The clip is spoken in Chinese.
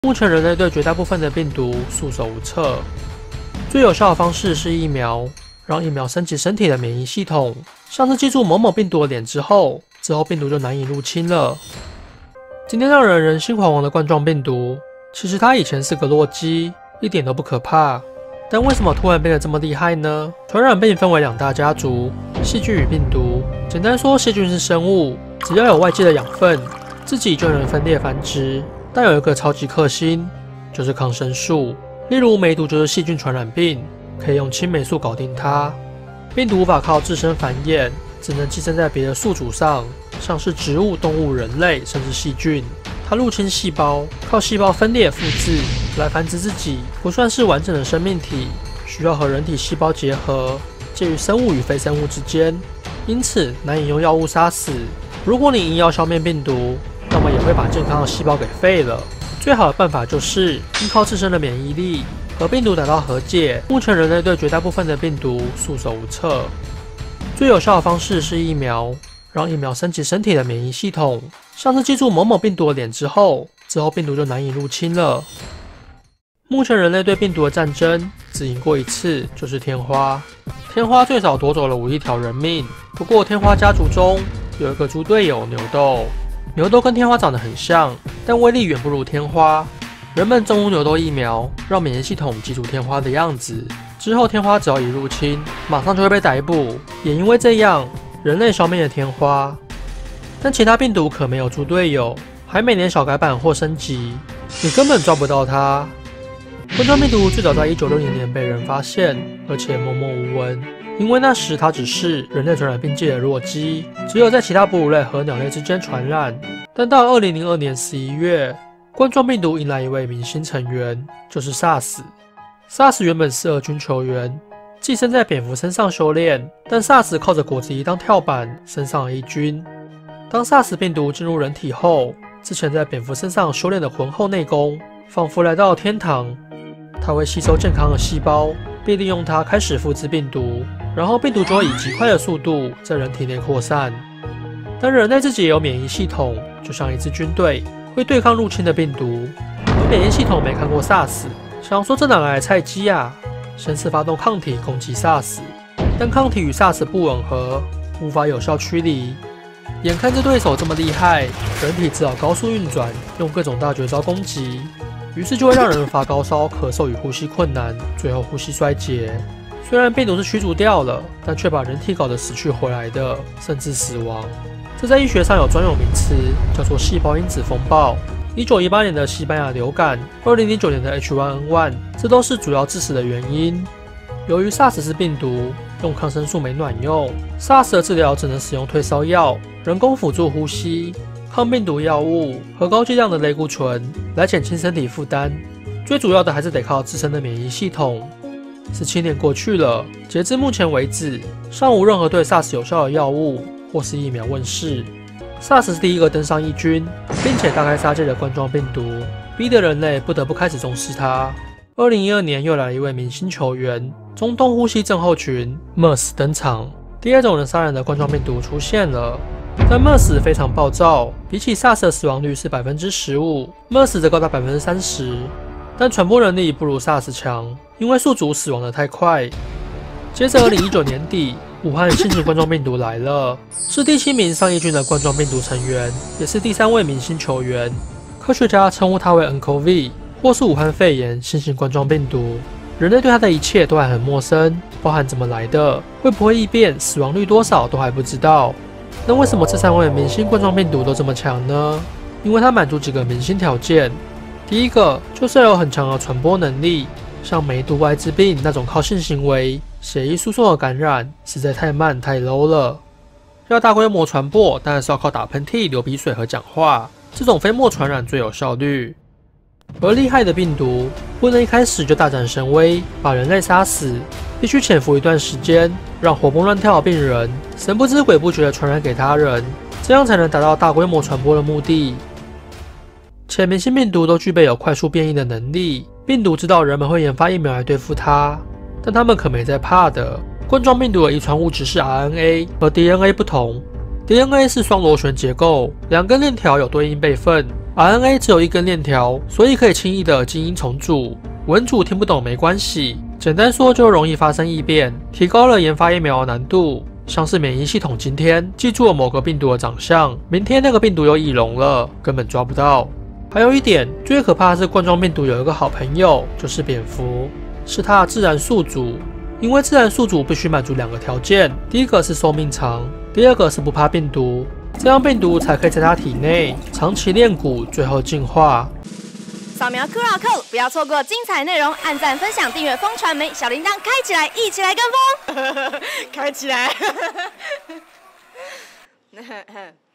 目前人类对绝大部分的病毒束手无策，最有效的方式是疫苗，让疫苗升级身体的免疫系统，像是记住某某病毒的脸之后病毒就难以入侵了。今天让人人心惶惶的冠状病毒，其实它以前是个弱鸡，一点都不可怕。但为什么突然变得这么厉害呢？传染病分为两大家族，细菌与病毒。简单说，细菌是生物，只要有外界的养分，自己就能分裂繁殖。但有一个超级克星，就是抗生素。例如梅毒就是细菌传染病，可以用青霉素搞定它。病毒无法靠自身繁衍，只能寄生在别的宿主上，像是植物、动物、人类，甚至细菌。它入侵细胞，靠细胞分裂复制来繁殖自己，不算是完整的生命体，需要和人体细胞结合，介于生物与非生物之间，因此难以用药物杀死。如果你硬要消灭病毒，那么也会把健康的细胞给废了。最好的办法就是依靠自身的免疫力，和病毒达到和解。目前人类对绝大部分的病毒束手无策，最有效的方式是疫苗，让疫苗升级身体的免疫系统，像是记住某某病毒的脸之后病毒就难以入侵了。目前人类对病毒的战争只赢过一次，就是天花。天花最少夺走了51条人命，不过天花家族中有一个猪队友牛痘。牛痘跟天花长得很像，但威力远不如天花。人们种入牛痘疫苗，让免疫系统记住天花的样子，之后天花只要一入侵，马上就会被逮捕。也因为这样，人类消灭了天花。但其他病毒可没有猪队友，还每年小改版或升级，你根本抓不到它。冠状病毒最早在1960年被人发现，而且默默无闻，因为那时它只是人类传染病界的弱鸡，只有在其他哺乳类和鸟类之间传染。但到2002年11月，冠状病毒迎来一位明星成员，就是 SARS。SARS 原本是俄军球员，寄生在蝙蝠身上修炼，但 SARS 靠着果子狸当跳板，升上了一军。当 SARS 病毒进入人体后，之前在蝙蝠身上修炼的浑厚内功，仿佛来到了天堂。它会吸收健康的细胞，并利用它开始复制病毒，然后病毒就会以极快的速度在人体内扩散。但人类自己也有免疫系统，就像一支军队，会对抗入侵的病毒。而免疫系统没看过 SARS， 想说这哪来的菜鸡啊？先是发动抗体攻击 SARS， 但抗体与 SARS 不吻合，无法有效驱离。眼看着对手这么厉害，人体只好高速运转，用各种大绝招攻击。于是就会让人发高烧、咳嗽与呼吸困难，最后呼吸衰竭。虽然病毒是驱逐掉了，但却把人体搞得死去活来的，甚至死亡。这在医学上有专有名词，叫做细胞因子风暴。1918年的西班牙流感，2009年的 H1N1， 这都是主要致死的原因。由于 SARS 是病毒，用抗生素没卵用 ，SARS 的治疗只能使用退烧药、人工辅助呼吸、抗病毒药物和高剂量的类固醇来减轻身体负担，最主要的还是得靠自身的免疫系统。17年过去了，截至目前为止，尚无任何对 SARS 有效的药物或是疫苗问世。SARS 是第一个登上疫军，并且大开杀戒的冠状病毒，逼得人类不得不开始重视它。2012年又来了一位明星球员，中东呼吸症候群 MERS 登场，第二种能杀人的冠状病毒出现了。但 MERS 非常暴躁，比起 SARS 的死亡率是 15%，MERS 则高达 30%， 但传播能力不如 SARS 强，因为宿主死亡的太快。接着2019年底，武汉新型冠状病毒来了，是第7名上疫军的冠状病毒成员，也是第3位明星球员。科学家称呼它为 nCoV， 或是武汉肺炎新型冠状病毒。人类对它的一切都还很陌生，包含怎么来的、会不会异变、死亡率多少都还不知道。那为什么这3位明星冠状病毒都这么强呢？因为它满足几个明星条件。第一个就是要有很强的传播能力，像梅毒、艾滋病那种靠性行为、血液输送的感染，实在太慢太 low 了。要大规模传播，当然是要靠打喷嚏、流鼻水和讲话，这种飞沫传染最有效率。而厉害的病毒不能一开始就大展神威，把人类杀死，必须潜伏一段时间，让活蹦乱跳的病人神不知鬼不觉地传染给他人，这样才能达到大规模传播的目的。且明星病毒都具备有快速变异的能力，病毒知道人们会研发疫苗来对付它，但他们可没在怕的。冠状病毒的遗传物质是 RNA， 和 DNA 不同。DNA 是双螺旋结构，2根链条有对应备份， RNA 只有一根链条，所以可以轻易的基因重组。文组听不懂没关系，简单说就容易发生异变，提高了研发疫苗的难度。像是免疫系统今天记住了某个病毒的长相，明天那个病毒又易容了，根本抓不到。还有一点，最可怕的是冠状病毒有一个好朋友，就是蝙蝠，是它的自然宿主。因为自然宿主必须满足2个条件，第一个是寿命长，第二个是不怕病毒，这样病毒才可以在它体内长期炼蛊，最后进化。 扫描 QR Code， 不要错过精彩内容，按赞、分享、订阅风传媒，小铃铛开起来，一起来跟风，开起来。